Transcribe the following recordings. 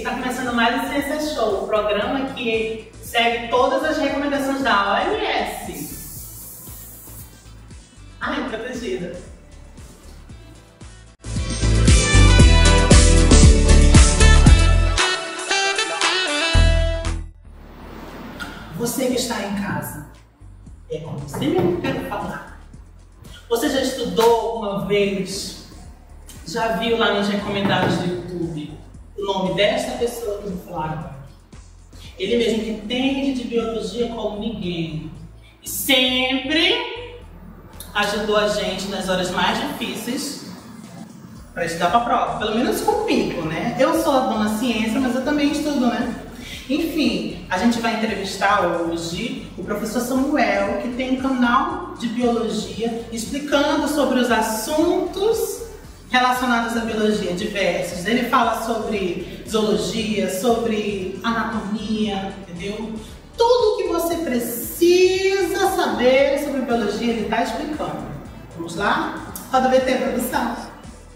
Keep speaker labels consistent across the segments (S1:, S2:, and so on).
S1: está começando mais o Ciência Show, o programa que segue todas as recomendações da OMS. Ai, protegida. Você que está em casa, é com você mesmo que eu quero falar. Você já estudou alguma vez? Já viu lá nos recomendados do YouTube o nome desta pessoa que eu vou falar agora? Ele mesmo que entende de biologia como ninguém. E sempre ajudou a gente nas horas mais difíceis para estudar para a prova. Pelo menos comigo, né? Eu sou a dona ciência, mas eu também estudo, né? Enfim, a gente vai entrevistar hoje o professor Samuel, que tem um canal de biologia explicando sobre os assuntos relacionados à biologia diversos. Ele fala sobre zoologia, sobre anatomia, entendeu? Tudo que você precisa saber sobre biologia ele está explicando. Vamos lá? Roda VT, produção.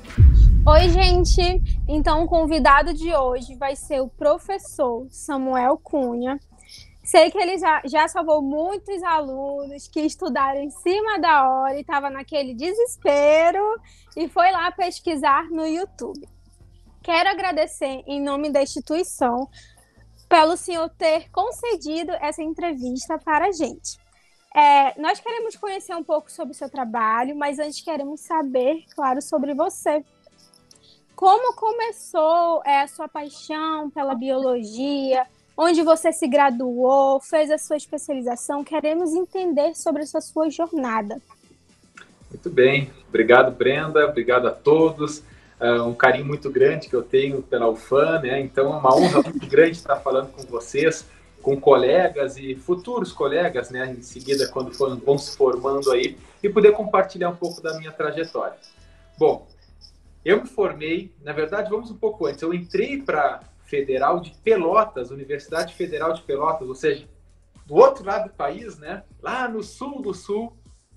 S2: Oi, gente! Então, o convidado de hoje vai ser o professor Samuel Cunha. Sei que ele já salvou muitos alunos que estudaram em cima da hora e estavam naquele desespero e foi lá pesquisar no YouTube. Quero agradecer em nome da instituição pelo senhor ter concedido essa entrevista para a gente. Nós queremos conhecer um pouco sobre o seu trabalho, mas antes queremos saber, claro, sobre você. Como começou a sua paixão pela biologia? Onde você se graduou, fez a sua especialização? Queremos entender sobre essa sua jornada.
S3: Muito bem. Obrigado, Brenda. Obrigado a todos. Um carinho muito grande que eu tenho pela UFAM, né? Então, é uma honra muito grande estar falando com vocês, com colegas e futuros colegas, né? Em seguida, quando vão se formando aí, e poder compartilhar um pouco da minha trajetória. Bom, eu me formei, na verdade, vamos um pouco antes. Eu entrei para Federal de Pelotas, Universidade Federal de Pelotas, ou seja, do outro lado do país, né? Lá no sul do sul,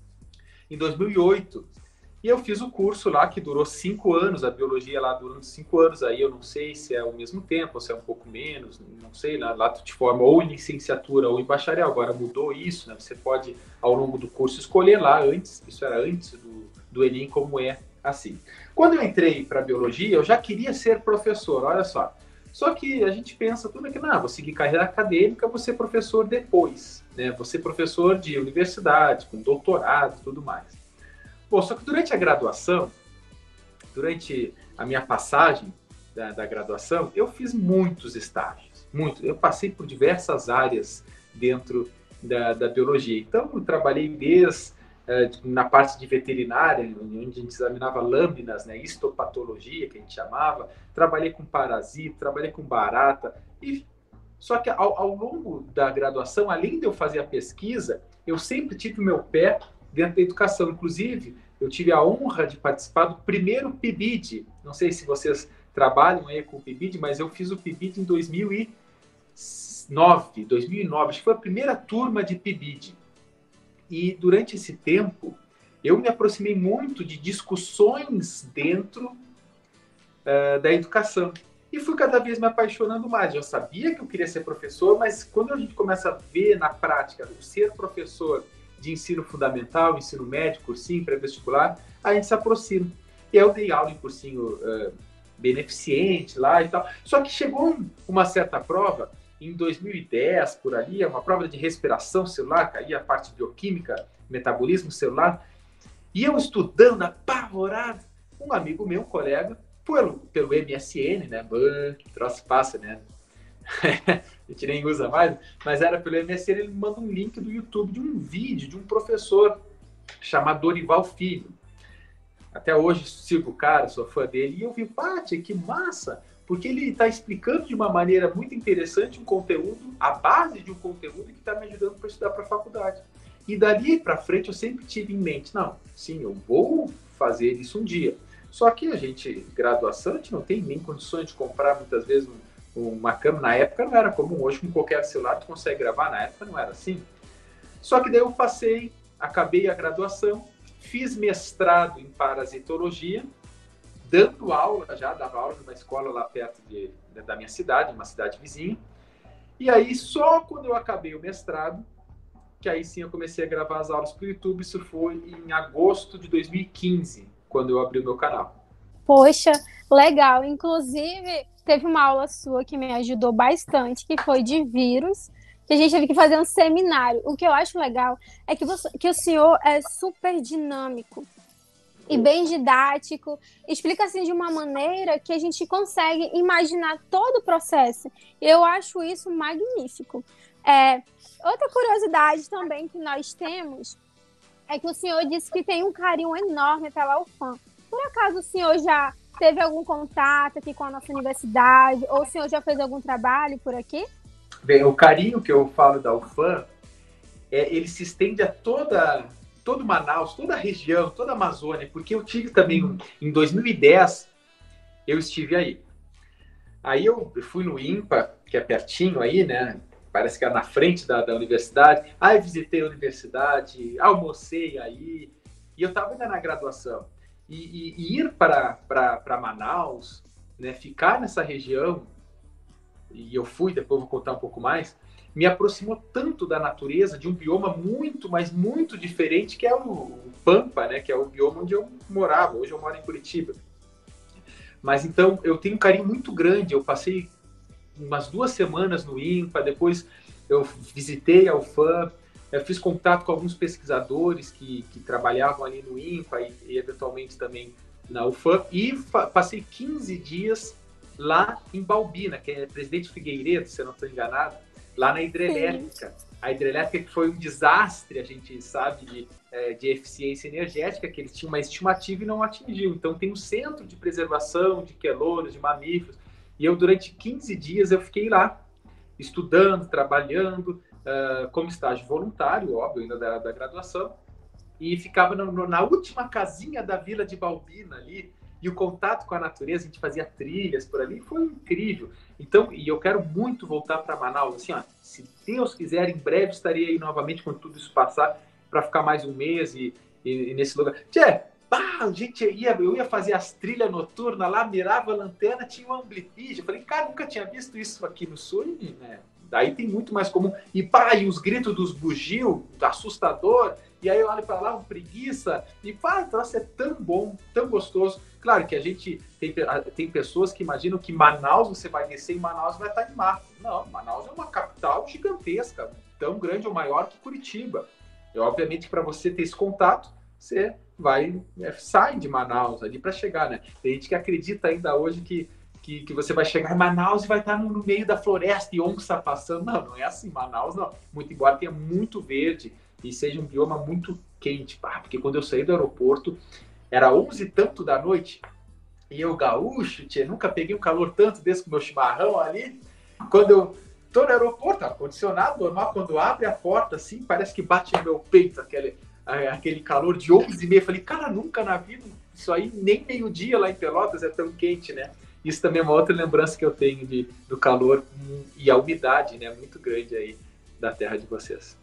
S3: em 2008. E eu fiz o curso lá que durou 5 anos, a biologia lá durante 5 anos. Aí eu não sei se é o mesmo tempo, ou se é um pouco menos, não sei. Lá tu te forma ou em licenciatura ou em bacharel. Agora mudou isso, né? Você pode, ao longo do curso, escolher lá antes. Isso era antes do Enem, como é assim. Quando eu entrei para biologia, eu já queria ser professor, olha só. Só que a gente pensa tudo aqui, vou seguir carreira acadêmica, vou ser professor depois, né? Vou ser professor de universidade, com doutorado e tudo mais. Bom, só que durante a graduação, durante a minha passagem da graduação, eu fiz muitos estágios, muito. Eu passei por diversas áreas dentro da biologia. Então, eu trabalhei na parte de veterinária, onde a gente examinava lâminas, né, histopatologia, que a gente chamava. Trabalhei com parasita, trabalhei com barata. Só que ao longo da graduação, além de eu fazer a pesquisa, eu sempre tive o meu pé dentro da educação. Inclusive, eu tive a honra de participar do primeiro PIBID. Não sei se vocês trabalham aí com o PIBID, mas eu fiz o PIBID em 2009. Acho que foi a primeira turma de PIBID. E durante esse tempo, eu me aproximei muito de discussões dentro da educação. E fui cada vez me apaixonando mais. Eu sabia que eu queria ser professor, mas quando a gente começa a ver na prática o ser professor de ensino fundamental, ensino médio, cursinho, pré-vestibular, a gente se aproxima. E eu dei aula em cursinho beneficente lá e tal. Só que chegou uma certa prova, em 2010, por ali, uma prova de respiração celular, caía a parte de bioquímica, metabolismo celular, e eu estudando, apavorado, um amigo meu, um colega, pelo MSN, né, que troço passa, né, a gente nem usa mais, mas era pelo MSN, ele me manda um link do YouTube de um vídeo de um professor chamado Dorival Filho. Até hoje sigo o cara, sou fã dele, e eu vi, Pátia, que massa! Porque ele está explicando de uma maneira muito interessante um conteúdo, a base de um conteúdo que está me ajudando para estudar para a faculdade. E dali para frente eu sempre tive em mente, eu vou fazer isso um dia. Só que a gente, graduação, a gente não tem nem condições de comprar muitas vezes uma câmera. Na época não era comum, hoje com qualquer celular tu consegue gravar, na época não era assim. Só que daí eu acabei a graduação, fiz mestrado em parasitologia, dava aula numa escola lá perto da minha cidade, uma cidade vizinha. E aí, só quando eu acabei o mestrado, que aí sim eu comecei a gravar as aulas para o YouTube. Isso foi em agosto de 2015, quando eu abri o meu canal.
S2: Poxa, legal. Inclusive, teve uma aula sua que me ajudou bastante, que foi de vírus, que a gente teve que fazer um seminário. O que eu acho legal é que o senhor é super dinâmico e bem didático, explica assim de uma maneira que a gente consegue imaginar todo o processo. Eu acho isso magnífico. Outra curiosidade também que nós temos é que o senhor disse que tem um carinho enorme pela UFAM. Por acaso o senhor já teve algum contato aqui com a nossa universidade, ou o senhor já fez algum trabalho por aqui?
S3: Bem, o carinho que eu falo da UFAM, ele se estende a todo Manaus, toda a região, toda a Amazônia, porque eu tive também, em 2010, eu estive aí. Aí eu fui no INPA, que é pertinho aí, né? Parece que é na frente da universidade. Aí visitei a universidade, almocei aí, e eu estava ainda na graduação. E ir para Manaus, né, ficar nessa região, e eu fui, depois vou contar um pouco mais, me aproximou tanto da natureza, de um bioma muito, mas muito diferente, que é o Pampa, né, que é o bioma onde eu morava. Hoje eu moro em Curitiba. Mas então eu tenho um carinho muito grande. Eu passei umas 2 semanas no INPA, depois eu visitei a UFAM, eu fiz contato com alguns pesquisadores que trabalhavam ali no INPA e eventualmente também na UFAM, e passei 15 dias lá em Balbina, que é Presidente Figueiredo, se eu não estou enganado, lá na hidrelétrica. Sim. A hidrelétrica que foi um desastre, a gente sabe, de eficiência energética, que eles tinham uma estimativa e não atingiu. Então tem um centro de preservação de quelônios, de mamíferos, e eu durante 15 dias eu fiquei lá, estudando, trabalhando, como estágio voluntário, óbvio, ainda da graduação, e ficava na última casinha da vila de Balbina ali, e o contato com a natureza, a gente fazia trilhas por ali, foi incrível. Então, e eu quero muito voltar para Manaus, assim, ó, se Deus quiser, em breve estarei aí novamente quando tudo isso passar, para ficar mais um mês e nesse lugar. Tchê, eu ia fazer as trilhas noturnas lá, mirava a lanterna, tinha um amblipígio. Eu falei, cara, nunca tinha visto isso aqui no sul, né? Daí tem muito mais comum. E os gritos dos bugio, assustador. E aí eu olho para lá, preguiça. E nossa, é tão bom, tão gostoso. Claro que a gente tem pessoas que imaginam que Manaus, você vai descer em Manaus, vai estar em mato. Não, Manaus é uma capital gigantesca, tão grande ou maior que Curitiba. E obviamente para você ter esse contato, você sai de Manaus ali para chegar, né? Tem gente que acredita ainda hoje que você vai chegar em Manaus e vai estar no meio da floresta e onça passando. Não, não é assim. Manaus não. Muito embora tenha muito verde e seja um bioma muito quente. Porque quando eu saí do aeroporto, era 11 e tanto da noite, e eu gaúcho, nunca peguei um calor tanto desse com o meu chimarrão ali. Quando eu tô no aeroporto, ar-condicionado, normal, quando abre a porta assim, parece que bate no meu peito aquele calor de 11h30. Falei, cara, nunca na vida, isso aí nem meio-dia lá em Pelotas é tão quente, né? Isso também é uma outra lembrança que eu tenho do calor e a umidade, né, muito grande aí da terra de vocês.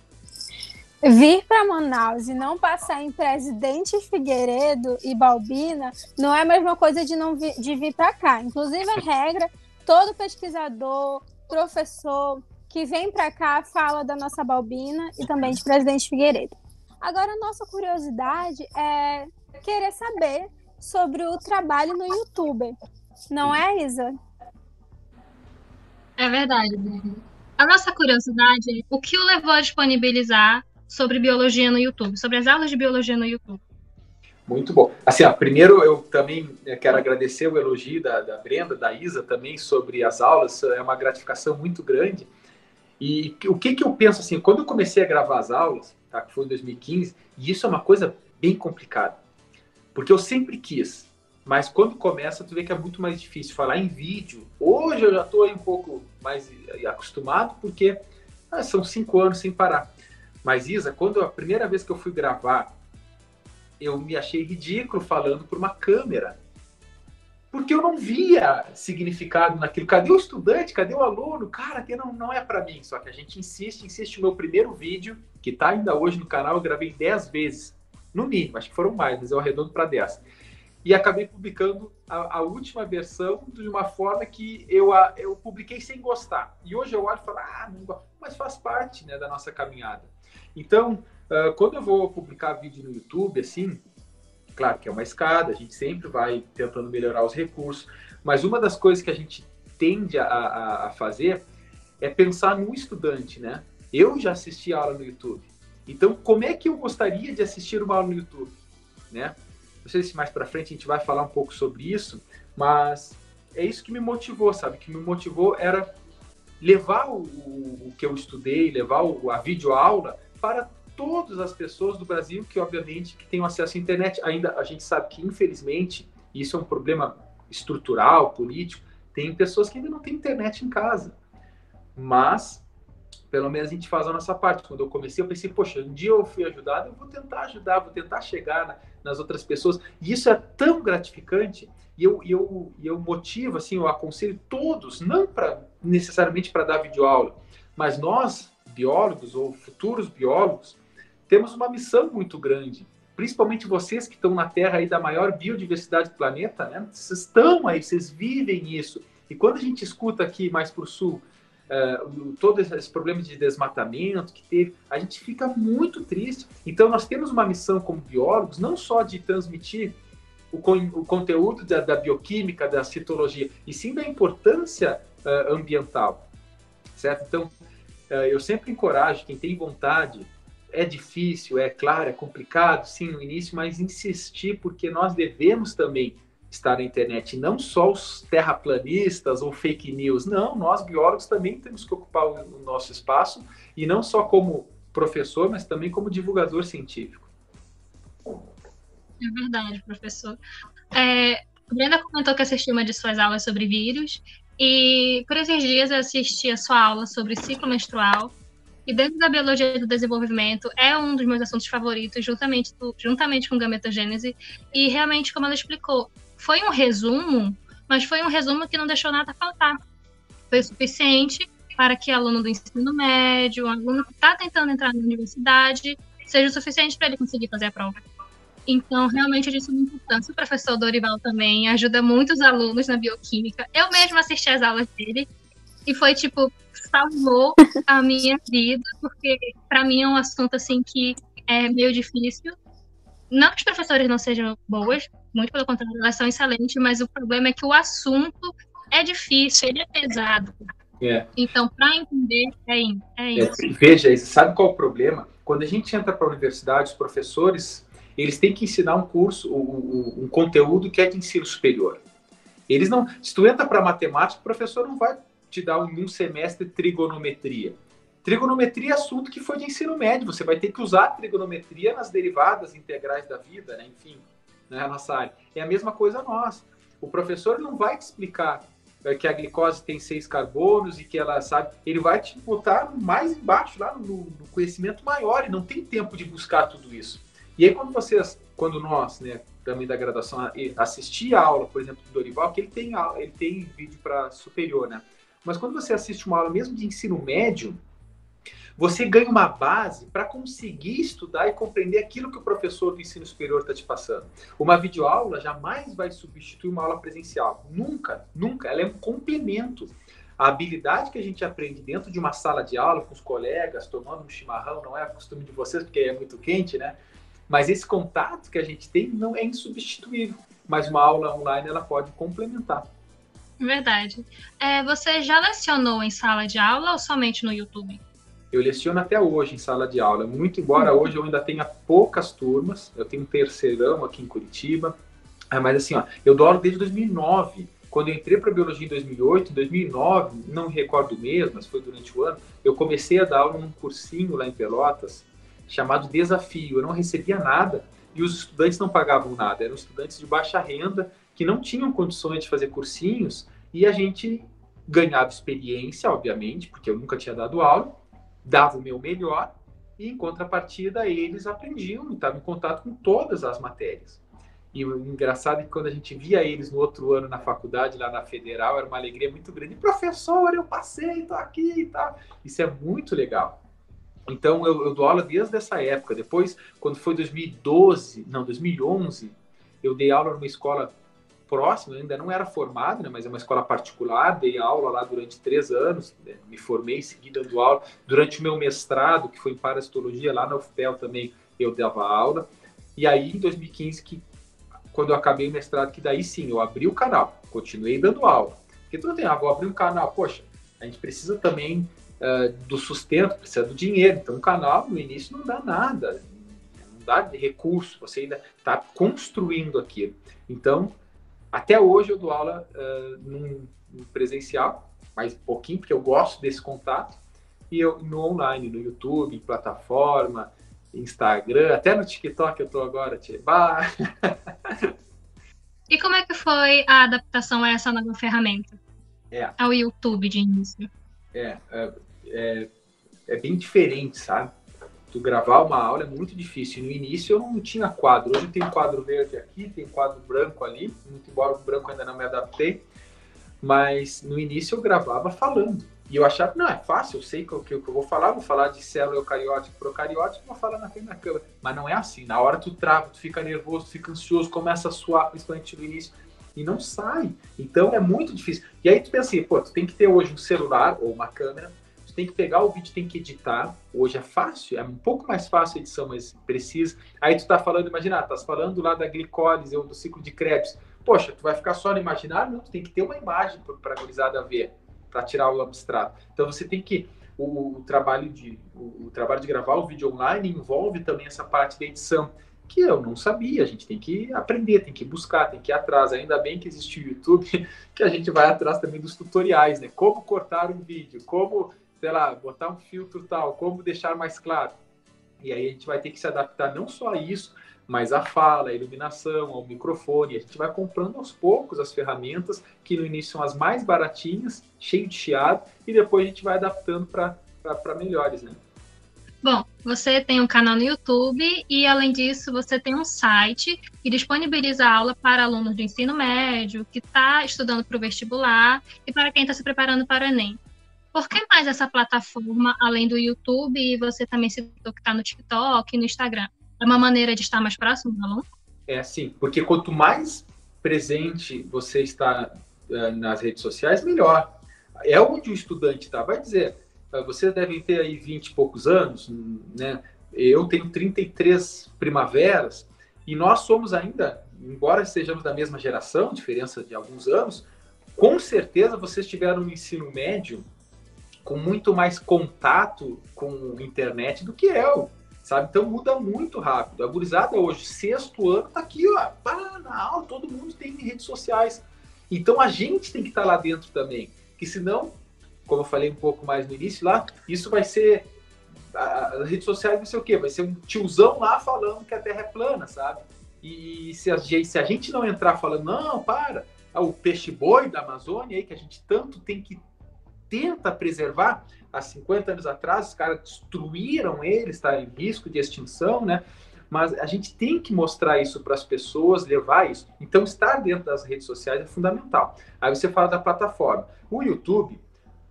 S2: Vir para Manaus e não passar em Presidente Figueiredo e Balbina não é a mesma coisa de vir para cá. Inclusive, a regra, todo pesquisador, professor que vem para cá fala da nossa Balbina e também de Presidente Figueiredo. Agora, a nossa curiosidade é querer saber sobre o trabalho no YouTube. Não é, Isa?
S4: É verdade, Brenda. A nossa curiosidade é o que o levou a disponibilizar sobre biologia no YouTube, sobre as aulas de biologia no YouTube.
S3: Muito bom. Assim, primeiro eu também quero agradecer o elogio da Brenda, da Isa também sobre as aulas, é uma gratificação muito grande. E o que eu penso assim, quando eu comecei a gravar as aulas, tá, que foi em 2015, e isso é uma coisa bem complicada, porque eu sempre quis, mas quando começa, tu vê que é muito mais difícil falar em vídeo. Hoje eu já estou um pouco mais acostumado, porque são 5 anos sem parar. Mas, Isa, quando a primeira vez que eu fui gravar, eu me achei ridículo falando por uma câmera. Porque eu não via significado naquilo. Cadê o estudante? Cadê o aluno? Cara, que não é para mim. Só que a gente insiste. O meu primeiro vídeo, que está ainda hoje no canal, eu gravei 10 vezes. No mínimo, acho que foram mais, mas eu arredondo para 10. e acabei publicando a última versão de uma forma que eu publiquei sem gostar. E hoje eu olho e falo, não gosto, mas faz parte, né, da nossa caminhada. Então, quando eu vou publicar vídeo no YouTube, assim, claro que é uma escada, a gente sempre vai tentando melhorar os recursos, mas uma das coisas que a gente tende a fazer é pensar no estudante, né? Eu já assisti aula no YouTube, então como é que eu gostaria de assistir uma aula no YouTube, né? Não sei se mais para frente a gente vai falar um pouco sobre isso, mas é isso que me motivou, sabe? O que me motivou era levar o que eu estudei, levar a videoaula para todas as pessoas do Brasil que, obviamente, que tenham acesso à internet. Ainda a gente sabe que, infelizmente, isso é um problema estrutural, político, tem pessoas que ainda não têm internet em casa. Mas, pelo menos a gente faz a nossa parte. Quando eu comecei, eu pensei, poxa, um dia eu fui ajudado, eu vou tentar ajudar, vou tentar chegar nas outras pessoas. E isso é tão gratificante. E eu motivo, assim, eu aconselho todos, não necessariamente para dar videoaula, mas nós, biólogos ou futuros biólogos, temos uma missão muito grande. Principalmente vocês que estão na Terra aí da maior biodiversidade do planeta, né? Vocês estão aí, vocês vivem isso. E quando a gente escuta aqui mais para o sul, todo esse problema de desmatamento que teve, a gente fica muito triste. Então nós temos uma missão como biólogos, não só de transmitir o conteúdo da bioquímica, da citologia, e sim da importância ambiental, certo? Então, eu sempre encorajo quem tem vontade, é difícil, é claro, é complicado, sim, no início, mas insistir, porque nós devemos também estar na internet, não só os terraplanistas ou fake news, não, nós biólogos também temos que ocupar o nosso espaço, e não só como professor, mas também como divulgador científico.
S4: É verdade, professor. A Brenda comentou que assistiu uma de suas aulas sobre vírus, e por esses dias eu assisti a sua aula sobre ciclo menstrual, e dentro da biologia do desenvolvimento é um dos meus assuntos favoritos, juntamente com gametogênese, e realmente, como ela explicou, foi um resumo, mas foi um resumo que não deixou nada faltar. Foi o suficiente para que aluno do ensino médio, um aluno que está tentando entrar na universidade, seja o suficiente para ele conseguir fazer a prova. Então, realmente, é de suma importância. O professor Dorival também ajuda muitos alunos na bioquímica. Eu mesma assisti às aulas dele e foi, salvou a minha vida, porque, para mim, é um assunto, assim, que é meio difícil. Não que os professores não sejam boas, muito pelo contrário, elas são excelentes, mas o problema é que o assunto é difícil, ele é pesado. Então, para entender, é isso.
S3: Veja, sabe qual é o problema? Quando a gente entra para a universidade, os professores, eles têm que ensinar um curso, um conteúdo que é de ensino superior. Eles não, se tu entra para matemática, o professor não vai te dar em um semestre trigonometria. Trigonometria é assunto que foi de ensino médio. Você vai ter que usar a trigonometria nas derivadas integrais da vida, né? Enfim, na nossa área. É a mesma coisa nós. O professor não vai te explicar que a glicose tem 6 carbonos e que ela sabe. Ele vai te botar mais embaixo, lá no conhecimento maior, e não tem tempo de buscar tudo isso. E aí, quando nós, né, também da graduação, assistir a aula, por exemplo, do Dorival, que ele tem vídeo para superior, né? Mas quando você assiste uma aula mesmo de ensino médio, você ganha uma base para conseguir estudar e compreender aquilo que o professor do ensino superior está te passando. Uma videoaula jamais vai substituir uma aula presencial. Nunca, nunca. Ela é um complemento. A habilidade que a gente aprende dentro de uma sala de aula com os colegas, tomando um chimarrão, não é o costume de vocês, porque é muito quente, né? Mas esse contato que a gente tem não é insubstituível. Mas uma aula online, ela pode complementar.
S4: Verdade. Você já lecionou em sala de aula ou somente no YouTube?
S3: Eu leciono até hoje em sala de aula. Muito embora hoje eu ainda tenha poucas turmas. Eu tenho um terceirão aqui em Curitiba. Mas assim, eu dou aula desde 2009. Quando eu entrei para Biologia em 2008, em 2009, não me recordo o mês, mas foi durante o ano, eu comecei a dar aula num cursinho lá em Pelotas, chamado Desafio. Eu não recebia nada e os estudantes não pagavam nada. Eram estudantes de baixa renda que não tinham condições de fazer cursinhos, e a gente ganhava experiência, obviamente, porque eu nunca tinha dado aula, dava o meu melhor, e em contrapartida eles aprendiam e estavam em contato com todas as matérias. E o engraçado é que quando a gente via eles no outro ano na faculdade, lá na Federal, era uma alegria muito grande. Professor, eu passei, estou aqui e tal. Isso é muito legal. Então, eu dou aula desde essa época. Depois, quando foi 2011, eu dei aula numa escola próxima, ainda não era formado, né, mas é uma escola particular, dei aula lá durante 3 anos, né, me formei, segui dando aula. Durante o meu mestrado, que foi em parasitologia, lá na UFPEL também, eu dava aula. E aí, em 2015, quando eu acabei o mestrado, que daí sim, eu abri o canal, continuei dando aula. Porque tu não tem, vou abrir um canal, poxa, a gente precisa também do sustento, precisa do dinheiro. Então, um canal, no início, não dá nada, não dá de recurso, você ainda está construindo aquilo. Então, até hoje eu dou aula no presencial, mais um pouquinho, porque eu gosto desse contato, e eu no online, no YouTube, em plataforma, Instagram, até no TikTok eu tô agora, Tcheba.
S4: E como é que foi a adaptação a essa nova ferramenta? Ao YouTube de início?
S3: É bem diferente, sabe? Tu gravar uma aula é muito difícil. No início eu não tinha quadro. Hoje tem quadro verde aqui, tem quadro branco ali. Muito embora o branco ainda não me adaptei. Mas no início eu gravava falando. E eu achava que não, é fácil, eu sei o que eu vou falar de célula eucariótica e procariótica, vou falar na frente da câmera. Mas não é assim. Na hora tu trava, tu fica nervoso, tu fica ansioso, começa a suar, principalmente no início, e não sai. Então é muito difícil. E aí tu pensa assim, pô, tu tem que ter hoje um celular ou uma câmera, tu tem que pegar o vídeo, tem que editar. Hoje é fácil, é um pouco mais fácil a edição, mas precisa. Aí tu tá falando, imagina, tá falando lá da glicólise ou do ciclo de Krebs. Poxa, tu vai ficar só no imaginário? Não, tu tem que ter uma imagem para a gurizada ver, para tirar o abstrato. Então você tem que o trabalho de gravar o vídeo online envolve também essa parte da edição, que eu não sabia. A gente tem que aprender, tem que buscar, tem que ir atrás. Ainda bem que existe o YouTube, que a gente vai atrás também dos tutoriais, né? Como cortar um vídeo, como, sei lá, botar um filtro tal, como deixar mais claro. E aí a gente vai ter que se adaptar não só a isso, mas a fala, a iluminação, ao microfone. A gente vai comprando aos poucos as ferramentas, que no início são as mais baratinhas, cheio de chiado, e depois a gente vai adaptando para melhores, né?
S4: Bom, você tem um canal no YouTube e, além disso, você tem um site que disponibiliza aula para alunos do ensino médio, que está estudando para o vestibular e para quem está se preparando para o Enem. Por que mais essa plataforma, além do YouTube, e você também citou que está no TikTok e no Instagram? É uma maneira de estar mais próximo do aluno?
S3: É sim, porque quanto mais presente você está nas redes sociais, melhor. É onde o estudante está. Vai dizer, vocês devem ter aí 20 e poucos anos, né? Eu tenho 33 primaveras, e nós somos ainda, embora sejamos da mesma geração, diferença de alguns anos, com certeza vocês tiveram no ensino médio com muito mais contato com a internet do que eu, sabe? Então muda muito rápido. A gurizada hoje, 6º ano, tá aqui, ó, na aula, todo mundo tem redes sociais. Então a gente tem que estar lá dentro também, que senão, como eu falei um pouco mais no início lá, isso vai ser, as redes sociais vai ser o quê? Vai ser um tiozão lá falando que a Terra é plana, sabe? E se a gente não entrar falando, não, o peixe-boi da Amazônia aí, que a gente tanto tenta preservar, há 50 anos atrás, os caras destruíram ele, está em risco de extinção, né? Mas a gente tem que mostrar isso para as pessoas, levar isso. Então, estar dentro das redes sociais é fundamental. Aí você fala da plataforma. O YouTube,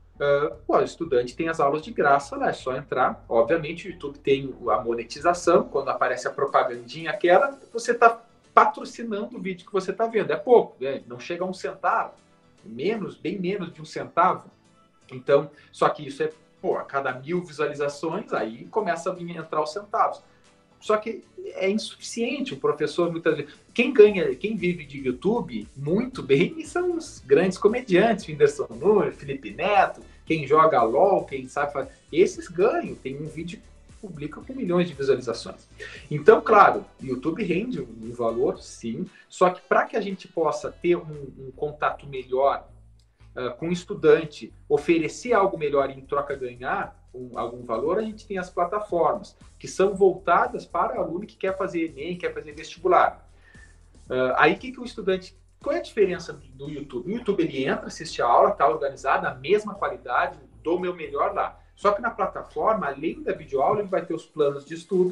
S3: o estudante tem as aulas de graça lá, é só entrar. Obviamente, o YouTube tem a monetização, quando aparece a propagandinha aquela, você está patrocinando o vídeo que você está vendo. É pouco, né? Não chega a 1 centavo, bem menos de 1 centavo. Então, só que isso a cada 1000 visualizações, aí começa a entrar os centavos. Só que é insuficiente. O professor, muitas vezes, quem vive de YouTube muito bem são os grandes comediantes, Whindersson Nunes, Felipe Neto, quem joga LOL, quem sabe fazer. Esses ganham, tem um vídeo que publica com milhões de visualizações. Então, claro, o YouTube rende um valor, sim, só que para que a gente possa ter um contato melhor com o estudante, oferecer algo melhor e em troca ganhar algum valor, a gente tem as plataformas, que são voltadas para o aluno que quer fazer Enem, quer fazer vestibular. Aí o que o estudante... Qual é a diferença do YouTube? O YouTube ele entra, assiste a aula, está organizado, a mesma qualidade, dou o meu melhor lá. Só que na plataforma, além da videoaula, ele vai ter os planos de estudo,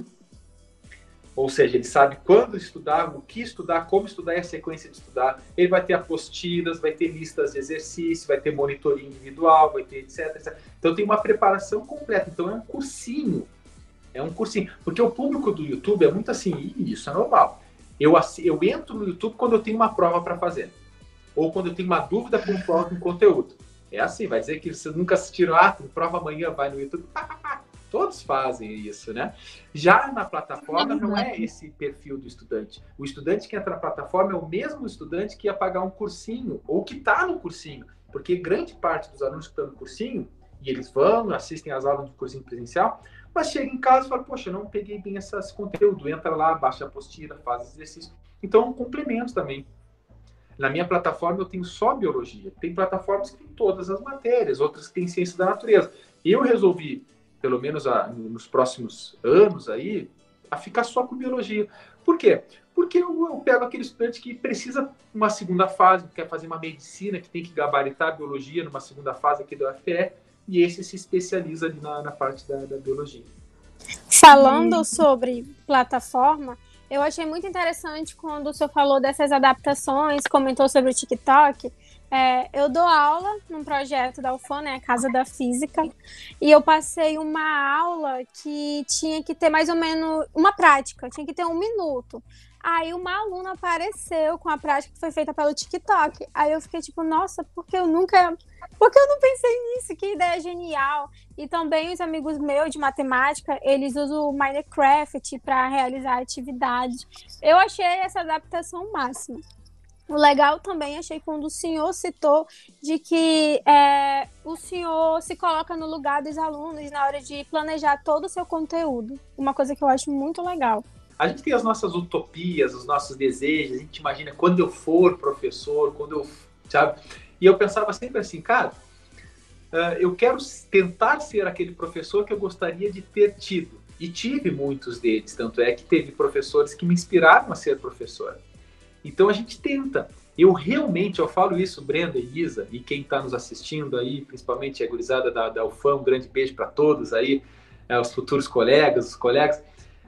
S3: ou seja, ele sabe quando estudar, o que estudar, como estudar e a sequência de estudar. Ele vai ter apostilas, vai ter listas de exercício, vai ter monitoria individual, vai ter etc, etc. Então tem uma preparação completa. Então é um cursinho. Porque o público do YouTube é muito assim, isso é normal. Eu entro no YouTube quando eu tenho uma prova para fazer. Ou quando eu tenho uma dúvida pontual com conteúdo. É assim, vai dizer que vocês nunca assistiram, tem prova amanhã, vai no YouTube. Todos fazem isso, né? Já na plataforma não é esse perfil do estudante. O estudante que entra na plataforma é o mesmo estudante que ia pagar um cursinho, ou que está no cursinho. Porque grande parte dos alunos que estão no cursinho, e eles vão, assistem às aulas do cursinho presencial, mas chega em casa e fala, poxa, eu não peguei bem esse conteúdo. Entra lá, baixa a apostila, faz exercício. Então, é um complemento também. Na minha plataforma eu tenho só biologia. Tem plataformas que tem todas as matérias, outras que têm ciência da natureza. Eu resolvi, pelo menos nos próximos anos aí, a ficar só com biologia. Por quê? Porque eu pego aquele estudante que precisa uma segunda fase, que quer fazer uma medicina, que tem que gabaritar a biologia numa segunda fase aqui da UFPE, e esse se especializa ali na parte da biologia.
S2: Falando sobre plataforma, eu achei muito interessante quando o senhor falou dessas adaptações, comentou sobre o TikTok. Eu dou aula num projeto da UFAM, né, Casa da Física, e eu passei uma aula que tinha que ter mais ou menos uma prática, tinha que ter 1 minuto. Aí uma aluna apareceu com a prática que foi feita pelo TikTok. Aí eu fiquei tipo, nossa, por que eu não pensei nisso? Que ideia genial. E também os amigos meus de matemática, eles usam o Minecraft para realizar atividades. Eu achei essa adaptação máxima. O legal também, achei quando o senhor citou de que o senhor se coloca no lugar dos alunos na hora de planejar todo o seu conteúdo. Uma coisa que eu acho muito legal.
S3: A gente tem as nossas utopias, os nossos desejos, a gente imagina quando eu for professor, sabe? E eu pensava sempre assim, cara, eu quero tentar ser aquele professor que eu gostaria de ter tido. E tive muitos deles, tanto é que teve professores que me inspiraram a ser professor. Então a gente tenta. Eu falo isso, Brenda e Isa, e quem está nos assistindo aí, principalmente a gurizada da UFAM, um grande beijo para todos aí, os futuros colegas, os colegas.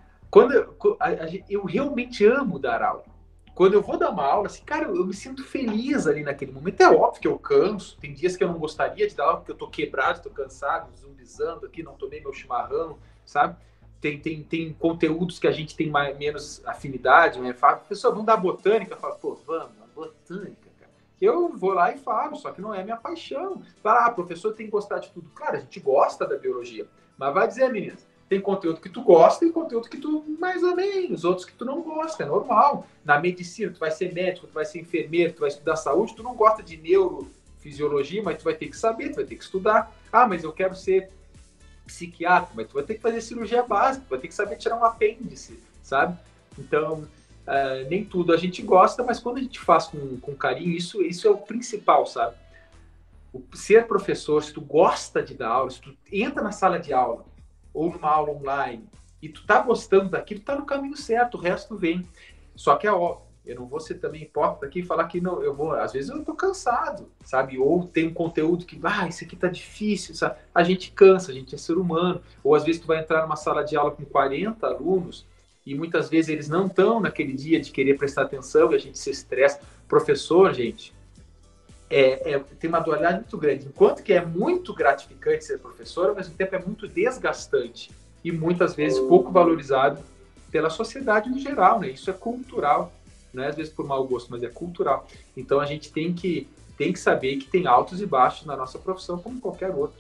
S3: Eu realmente amo dar aula. Quando eu vou dar uma aula, assim, cara, eu me sinto feliz ali naquele momento. É óbvio que eu canso, tem dias que eu não gostaria de dar aula, porque eu tô quebrado, tô cansado, zumbizando aqui, não tomei meu chimarrão, sabe? Tem conteúdos que a gente tem menos afinidade, né? Fala, professor, vamos dar botânica? Eu falo, pô, vamos, botânica, cara. Eu vou lá e falo, só que não é minha paixão. Fala, professor tem que gostar de tudo. Claro, a gente gosta da biologia, mas vai dizer, meninas, tem conteúdo que tu gosta e conteúdo que tu mais ou menos, outros que tu não gosta, é normal. Na medicina, tu vai ser médico, tu vai ser enfermeiro, tu vai estudar saúde, tu não gosta de neurofisiologia, mas tu vai ter que saber, tu vai ter que estudar. Mas eu quero ser psiquiatra, mas tu vai ter que fazer cirurgia básica, tu vai ter que saber tirar um apêndice, sabe? Então, nem tudo a gente gosta, mas quando a gente faz com carinho, isso é o principal, sabe? Ser professor, se tu gosta de dar aula, se tu entra na sala de aula, ou numa aula online, e tu tá gostando daquilo, tá no caminho certo, o resto vem. Só que é óbvio, eu não vou ser também hipócrita aqui e falar que não, às vezes eu tô cansado, sabe? Ou tem um conteúdo que, isso aqui tá difícil, sabe? A gente cansa, a gente é ser humano. Ou às vezes tu vai entrar numa sala de aula com 40 alunos, e muitas vezes eles não estão naquele dia de querer prestar atenção, e a gente se estressa. Professor, gente, tem uma dualidade muito grande. Enquanto que é muito gratificante ser professor, ao mesmo tempo é muito desgastante e muitas vezes pouco valorizado pela sociedade no geral, né? Isso é cultural, não é às vezes por mau gosto, mas é cultural. Então a gente tem que saber que tem altos e baixos na nossa profissão como qualquer outra.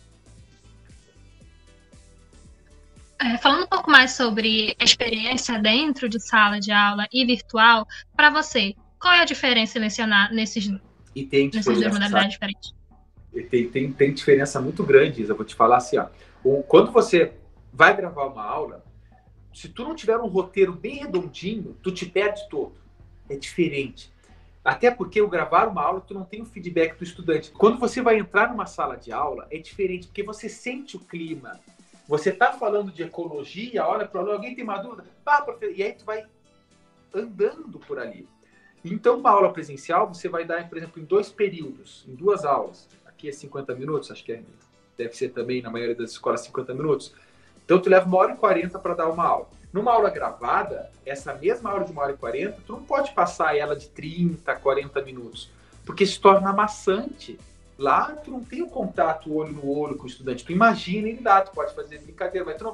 S4: Falando um pouco mais sobre a experiência dentro de sala de aula e virtual, para você, qual é a diferença lecionar nesses duas modalidades diferentes?
S3: Tem diferença muito grande, Isa. Eu vou te falar assim, quando você vai gravar uma aula, se tu não tiver um roteiro bem redondinho, tu te perde todo. É diferente. Até porque o gravar uma aula, tu não tem o feedback do estudante. Quando você vai entrar numa sala de aula, é diferente, porque você sente o clima. Você está falando de ecologia, olha para lá, alguém tem uma dúvida? E aí tu vai andando por ali. Então, uma aula presencial, você vai dar, por exemplo, em 2 períodos, em 2 aulas. Aqui é 50 minutos, acho que deve ser também, na maioria das escolas, 50 minutos. Então, tu leva 1h40 para dar uma aula. Numa aula gravada, essa mesma aula de 1h40, tu não pode passar ela de 30, 40 minutos, porque se torna amassante. Lá, tu não tem o contato olho no olho com o estudante. Tu imagina ele lá, tu pode fazer brincadeira, mas tu não vai...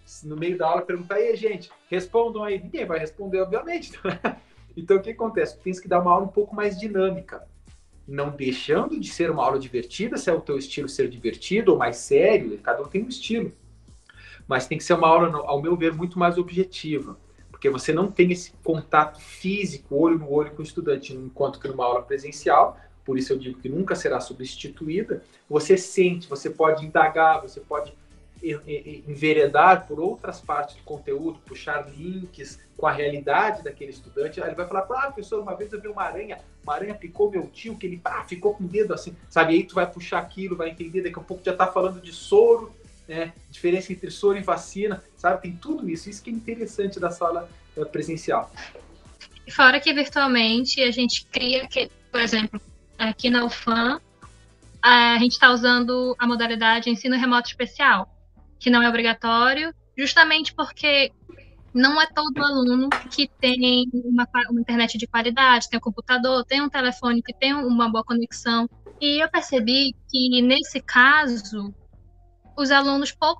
S3: no meio da aula, perguntar, e aí, gente, respondam aí. Ninguém vai responder, obviamente. Então, o que acontece? Tu tens que dar uma aula um pouco mais dinâmica. Não deixando de ser uma aula divertida, se é o teu estilo ser divertido ou mais sério, cada um tem um estilo. Mas tem que ser uma aula, ao meu ver, muito mais objetiva. Porque você não tem esse contato físico, olho no olho com o estudante, enquanto que numa aula presencial, por isso eu digo que nunca será substituída, você sente, você pode indagar, você pode enveredar por outras partes do conteúdo, puxar links com a realidade daquele estudante. Aí ele vai falar, professor, uma vez eu vi uma aranha picou meu tio, que ele ficou com o dedo assim, sabe? E aí tu vai puxar aquilo, vai entender, daqui a pouco já tá falando de soro, né? Diferença entre soro e vacina, sabe? Tem tudo isso que é interessante da sala presencial.
S4: Fora que virtualmente a gente cria, por exemplo, aqui na UFAM, a gente está usando a modalidade ensino remoto especial, que não é obrigatório, justamente porque não é todo aluno que tem uma internet de qualidade, tem um computador, tem um telefone que tem uma boa conexão. E eu percebi que, nesse caso, os alunos pouco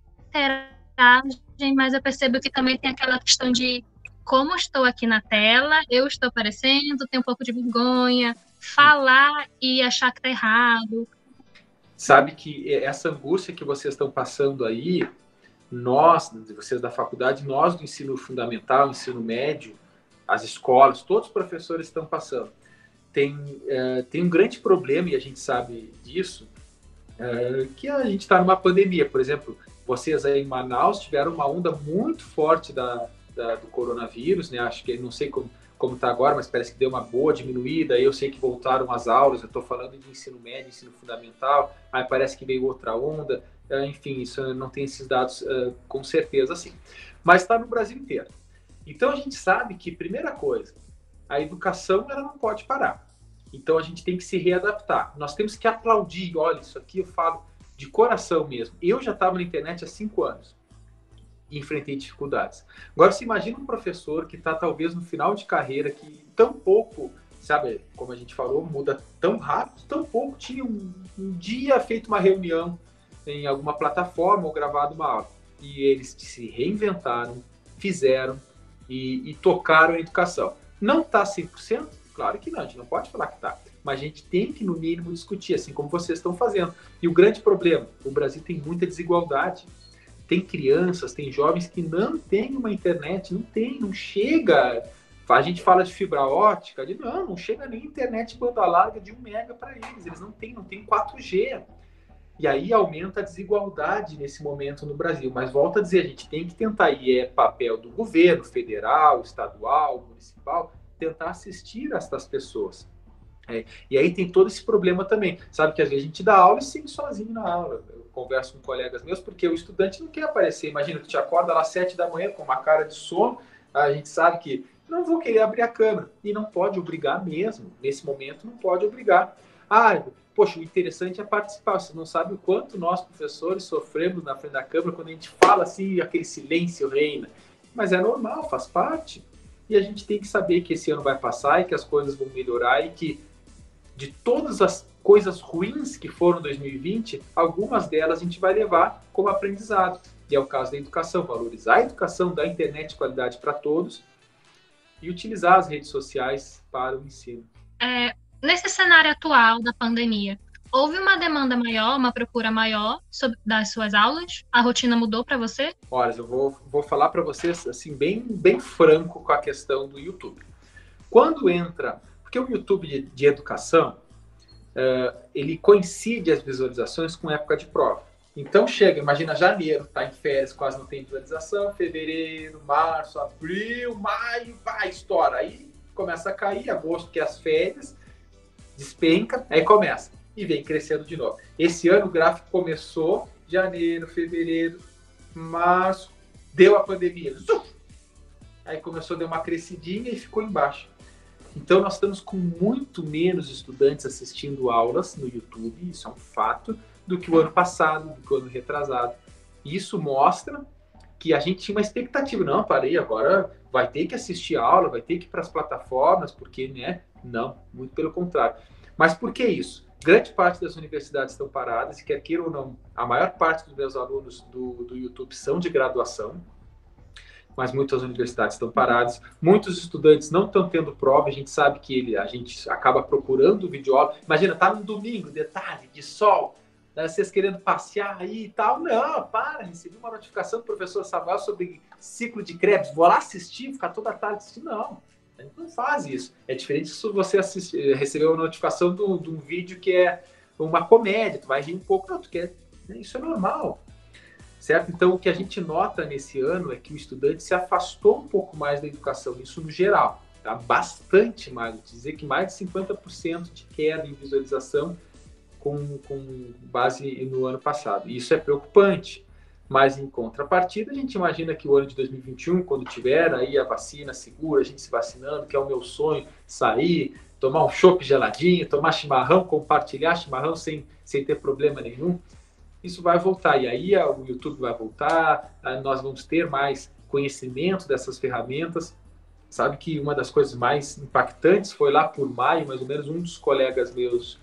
S4: interagem, mas eu percebo que também tem aquela questão de como estou aqui na tela, eu estou aparecendo, tenho um pouco de vergonha, falar e achar que está errado.
S3: Sabe que essa angústia que vocês estão passando aí, vocês da faculdade, nós do ensino fundamental, ensino médio, as escolas, todos os professores estão passando. Tem um grande problema, e a gente sabe disso, que a gente está numa pandemia. Por exemplo, vocês aí em Manaus tiveram uma onda muito forte do coronavírus, né? Acho que não sei como está agora, mas parece que deu uma boa diminuída. Eu sei que voltaram as aulas, eu estou falando de ensino médio, ensino fundamental, aí parece que veio outra onda. Enfim, isso não tem esses dados com certeza assim. Mas está no Brasil inteiro. Então a gente sabe que, primeira coisa, a educação ela não pode parar. Então a gente tem que se readaptar. Nós temos que aplaudir. Olha, isso aqui eu falo de coração mesmo. Eu já estava na internet há 5 anos e enfrentei dificuldades. Agora, se imagina um professor que está talvez no final de carreira, que tão pouco, sabe, como a gente falou, muda tão rápido, tão pouco, tinha um dia feito uma reunião em alguma plataforma ou gravado uma aula. E eles se reinventaram, fizeram e tocaram a educação. Não está 100%? Claro que não, a gente não pode falar que está. Mas a gente tem que, no mínimo, discutir, assim como vocês estão fazendo. E o grande problema, o Brasil tem muita desigualdade. Tem crianças, tem jovens que não têm uma internet, não chega. A gente fala de fibra ótica, não chega nem internet banda larga de 1 mega para eles. Eles não têm 4G. E aí aumenta a desigualdade nesse momento no Brasil. Mas volto a dizer, a gente tem que tentar, e é papel do governo federal, estadual, municipal, tentar assistir essas pessoas. E aí tem todo esse problema também. Sabe que às vezes a gente dá aula e sente sozinho na aula. Eu converso com colegas meus, porque o estudante não quer aparecer. Imagina, tu te acorda lá às 7 da manhã com uma cara de sono, a gente sabe que não vou querer abrir a câmera. E não pode obrigar mesmo. Nesse momento não pode obrigar. Poxa, o interessante é participar. Você não sabe o quanto nós, professores, sofremos na frente da câmera quando a gente fala assim, aquele silêncio reina. Mas é normal, faz parte. E a gente tem que saber que esse ano vai passar e que as coisas vão melhorar e que de todas as coisas ruins que foram 2020, algumas delas a gente vai levar como aprendizado. E é o caso da educação, valorizar a educação, dar internet de qualidade para todos e utilizar as redes sociais para o ensino.
S4: Nesse cenário atual da pandemia, houve uma demanda maior, uma procura maior das suas aulas? A rotina mudou para você?
S3: Olha, eu vou falar para vocês assim, bem franco com a questão do YouTube. Quando entra... Porque o YouTube de educação, ele coincide as visualizações com época de prova. Então imagina janeiro, tá em férias, quase não tem visualização, fevereiro, março, abril, maio, estoura. Aí começa a cair, agosto, que é as férias, despenca, aí começa. E vem crescendo de novo. Esse ano o gráfico começou, janeiro, fevereiro, março, deu a pandemia. Aí começou a dar uma crescidinha e ficou embaixo. Então, nós estamos com muito menos estudantes assistindo aulas no YouTube, isso é um fato, do que o ano passado, do que o ano retrasado. Isso mostra que a gente tinha uma expectativa. Não, parei, agora vai ter que assistir aula, vai ter que ir para as plataformas, porque, né? Não, muito pelo contrário. Mas por que isso? grande parte das universidades estão paradas, e quer queira ou não, a maior parte dos meus alunos do YouTube são de graduação, mas muitas universidades estão paradas, muitos estudantes não estão tendo prova, a gente sabe que a gente acaba procurando o videoaula, imagina, tá no domingo, detalhe, de sol, né, vocês querendo passear aí e tal, não, recebi uma notificação do professor Samuel sobre ciclo de Krebs, vou lá assistir, ficar toda a tarde assistindo, não. A gente não faz isso. É diferente se você receber uma notificação de um vídeo que é uma comédia, tu vai rir um pouco, não, isso é normal, certo? Então, o que a gente nota nesse ano é que o estudante se afastou um pouco mais da educação, isso no geral, tá? Bastante mais, vou dizer que mais de 50% de queda em visualização com base no ano passado. Isso é preocupante. Mas, em contrapartida, a gente imagina que o ano de 2021, quando tiver aí a vacina segura, a gente se vacinando, que é o meu sonho, sair, tomar um chopp geladinho, tomar chimarrão, compartilhar chimarrão sem ter problema nenhum, isso vai voltar. E aí o YouTube vai voltar, nós vamos ter mais conhecimento dessas ferramentas. Sabe que uma das coisas mais impactantes foi lá por maio, mais ou menos, um dos colegas meus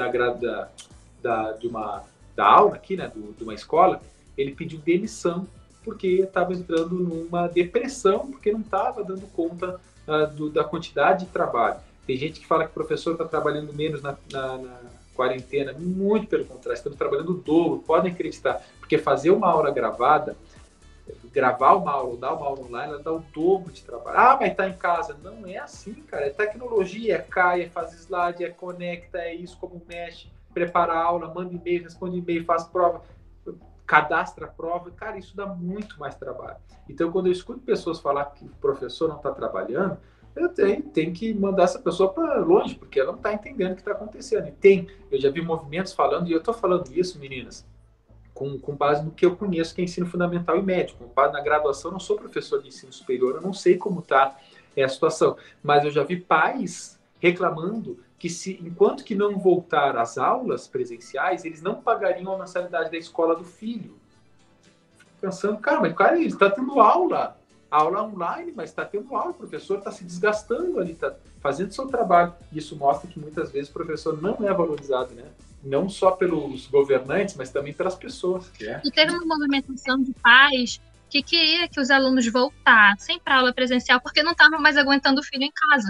S3: da aula aqui, né, de uma escola, ele pediu demissão porque estava entrando numa depressão, porque não estava dando conta da quantidade de trabalho. Tem gente que fala que o professor está trabalhando menos na quarentena, muito pelo contrário, estamos trabalhando o dobro, podem acreditar, porque fazer uma aula gravada, gravar uma aula ou dar uma aula online, ela dá o dobro de trabalho. Mas está em casa. Não é assim, cara. É tecnologia, é cai, é faz slide, é conecta, é isso, como mexe, prepara a aula, manda e-mail, responde e-mail, faz prova, cadastra a prova, cara, isso dá muito mais trabalho. Então, quando eu escuto pessoas falar que o professor não está trabalhando, eu tenho que mandar essa pessoa para longe, porque ela não está entendendo o que está acontecendo. Eu já vi movimentos falando, e eu estou falando isso, meninas, com base no que eu conheço, que é ensino fundamental e médio. Com base na graduação, eu não sou professor de ensino superior, eu não sei como está a situação, mas eu já vi pais reclamando que enquanto que não voltar às aulas presenciais, eles não pagariam a mensalidade da escola do filho. Fico pensando, cara, mas ele está tendo aula online, mas está tendo aula, o professor está se desgastando ali, está fazendo seu trabalho. Isso mostra que muitas vezes o professor não é valorizado, né? Não só pelos governantes, mas também pelas pessoas.
S4: E teve uma movimentação de pais que queria que os alunos voltassem para aula presencial porque não estavam mais aguentando o filho em casa.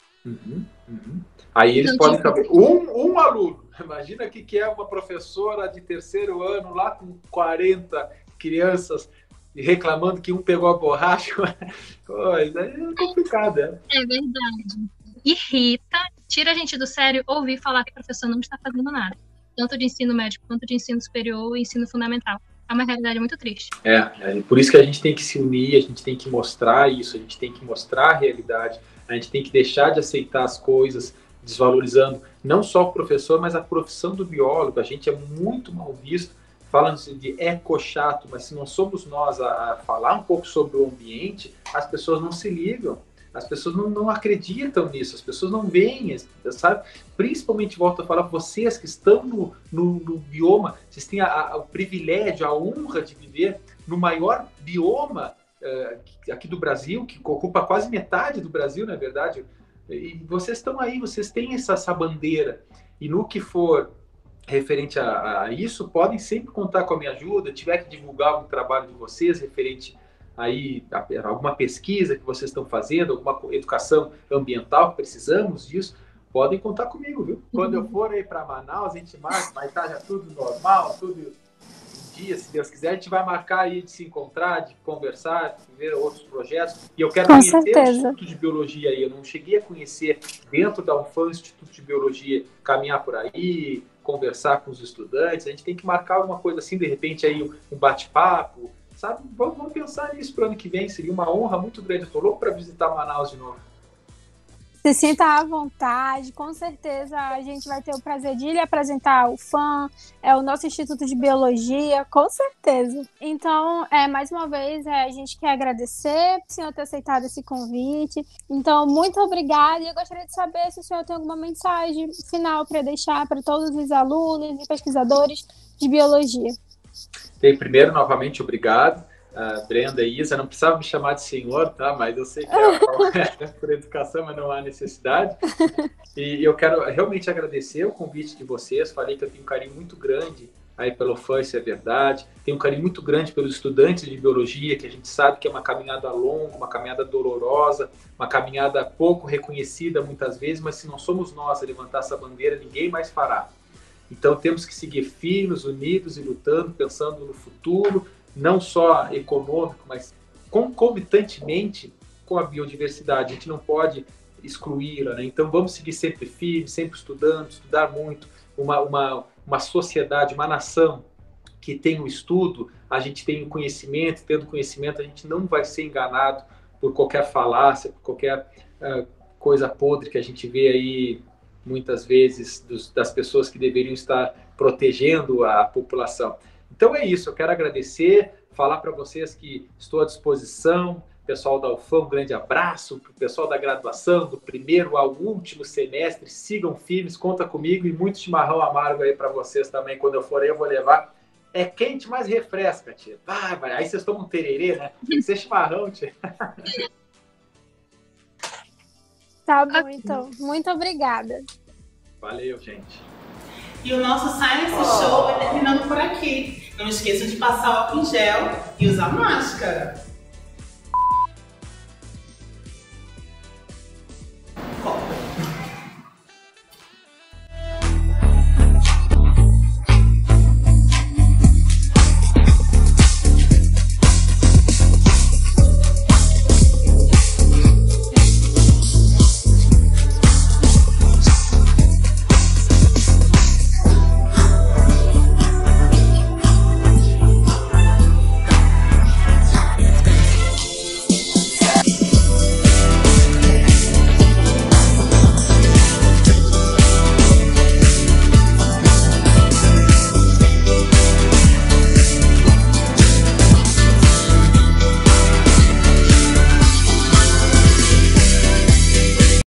S3: Aí eles podem saber. Um aluno, imagina que é uma professora de terceiro ano, lá com 40 crianças, reclamando que um pegou a borracha. Coisa é complicado, né?
S4: É verdade. Irrita, tira a gente do sério ouvir falar que o professor não está fazendo nada. Tanto de ensino médio quanto de ensino superior e ensino fundamental. É uma realidade muito triste.
S3: Por isso que a gente tem que se unir, a gente tem que mostrar isso, a gente tem que mostrar a realidade, a gente tem que deixar de aceitar as coisas, desvalorizando não só o professor, mas a profissão do biólogo. A gente é muito mal visto, falando de eco-chato, mas se não somos nós a falar um pouco sobre o ambiente, as pessoas não se ligam, as pessoas não acreditam nisso, as pessoas não veem, sabe? Principalmente, volto a falar, vocês que estão no bioma, vocês têm o privilégio, a honra de viver no maior bioma aqui do Brasil, que ocupa quase metade do Brasil, na verdade, e vocês estão aí, vocês têm essa bandeira, e no que for referente a isso, podem sempre contar com a minha ajuda, tiver que divulgar algum trabalho de vocês referente aí alguma pesquisa que vocês estão fazendo, alguma educação ambiental, que precisamos disso, podem contar comigo, viu? Quando eu for aí para Manaus, a gente marca, vai estar já tudo normal, tudo em dia, se Deus quiser, a gente vai marcar aí de se encontrar, de conversar, de ver outros projetos. E eu quero conhecer o Instituto de Biologia aí, eu não cheguei a conhecer dentro da UFAM, o Instituto de Biologia, caminhar por aí, conversar com os estudantes, a gente tem que marcar alguma coisa assim, de repente aí um bate-papo, sabe? Vamos pensar nisso para o ano que vem, seria uma honra muito grande. Eu estou louco para visitar Manaus de novo.
S2: Se sinta à vontade, com certeza a gente vai ter o prazer de lhe apresentar o FAM, o nosso Instituto de Biologia, com certeza. Então, mais uma vez, a gente quer agradecer por o senhor ter aceitado esse convite. Então, muito obrigada, e eu gostaria de saber se o senhor tem alguma mensagem final para deixar para todos os alunos e pesquisadores de biologia.
S3: Bem, primeiro, novamente, obrigado. Brenda e Isa, não precisava me chamar de senhor, tá? Mas eu sei que é por educação, mas não há necessidade. E eu quero realmente agradecer o convite de vocês. Falei que eu tenho um carinho muito grande aí pela UFAM, isso é verdade. Tenho um carinho muito grande pelos estudantes de biologia, que a gente sabe que é uma caminhada longa, uma caminhada dolorosa, uma caminhada pouco reconhecida muitas vezes, mas se não somos nós a levantar essa bandeira, ninguém mais fará. Então temos que seguir firmes, unidos e lutando, pensando no futuro, não só econômico, mas concomitantemente com a biodiversidade. A gente não pode excluí-la, né? Então vamos seguir sempre firmes, sempre estudando, estudar muito. Uma sociedade, uma nação que tem o estudo, a gente tem o conhecimento, tendo conhecimento, a gente não vai ser enganado por qualquer falácia, por qualquer coisa podre que a gente vê aí muitas vezes das pessoas que deveriam estar protegendo a população. Então é isso, eu quero agradecer, falar para vocês que estou à disposição, pessoal da UFAM, um grande abraço, para o pessoal da graduação, do primeiro ao último semestre, sigam firmes, conta comigo e muito chimarrão amargo aí para vocês também, quando eu for aí eu vou levar. É quente, mas refresca, tia. Aí vocês tomam um tererê, né? Tem que ser chimarrão, tia.
S2: Tá bom, então. Muito obrigada.
S3: Valeu, gente.
S1: E o nosso Science Show vai terminando por aqui. Não esqueçam de passar álcool em gel e usar máscara.